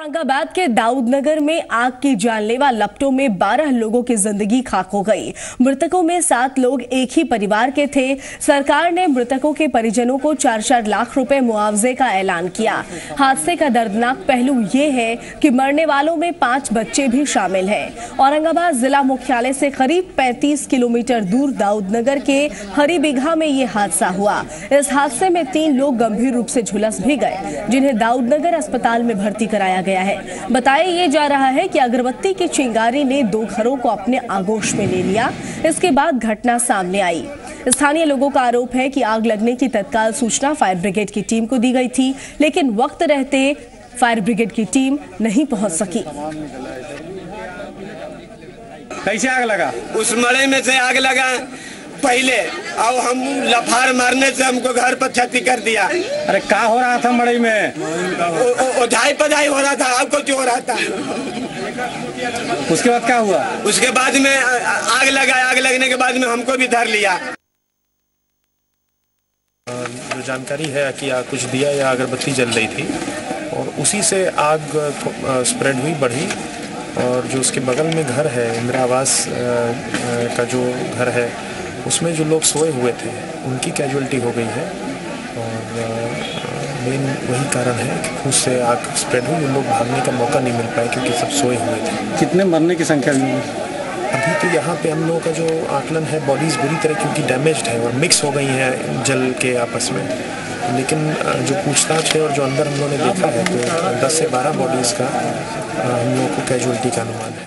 औरंगाबाद के दाऊदनगर में आग की जानलेवा लपटों में 12 लोगों की जिंदगी खाक हो गई। मृतकों में 7 लोग एक ही परिवार के थे। सरकार ने मृतकों के परिजनों को 4-4 लाख रुपए मुआवजे का ऐलान किया। हादसे का दर्दनाक पहलू ये है कि मरने वालों में 5 बच्चे भी शामिल हैं। औरंगाबाद जिला मुख्यालय से करीब 35 किलोमीटर दूर दाऊदनगर के हरिबिघा में ये हादसा हुआ। इस हादसे में 3 लोग गंभीर रूप से झुलस भी गए, जिन्हें दाऊदनगर अस्पताल में भर्ती कराया गया है। बताया ये जा रहा है कि अगरबत्ती की चिंगारी ने 2 घरों को अपने आगोश में ले लिया। इसके बाद घटना सामने आई। स्थानीय लोगों का आरोप है कि आग लगने की तत्काल सूचना फायर ब्रिगेड की टीम को दी गई थी, लेकिन वक्त रहते फायर ब्रिगेड की टीम नहीं पहुंच सकी। कैसे आग लगा? उस मड़ई में से आग लगा पहले, और हम लफार मारने से हमको घर पर क्षति कर दिया। अरे क्या हो रहा था मड़ई में? ओझाई पधाई हो रहा था, अब कुछ हो रहा था। उसके बाद क्या हुआ? उसके बाद में आग लगा। आग लगने के बाद में हमको भी धर लिया। जो जानकारी है कि कुछ दिया या अगरबत्ती जल रही थी और उसी से आग स्प्रेड हुई, बढ़ी। और जो उसके बगल में घर है, इंदिरा आवास का जो घर है, उसमें जो लोग सोए हुए थे उनकी कैजुअलिटी हो गई है। और मेन वही कारण है कि उससे आग स्प्रेड हुई। उन लोग भागने का मौका नहीं मिल पाया क्योंकि सब सोए हुए थे। कितने मरने की संख्या हुई? अभी तो यहाँ पे हम लोगों का जो आकलन है, बॉडीज़ बुरी तरह क्योंकि डैमेज्ड है और मिक्स हो गई हैं जल के आपस में। लेकिन जो पूछताछ है और जो अंदर हम लोगों ने देखा है तो 10 से 12 बॉडीज़ का हम लोगों को कैजुअलिटी का अनुमान है।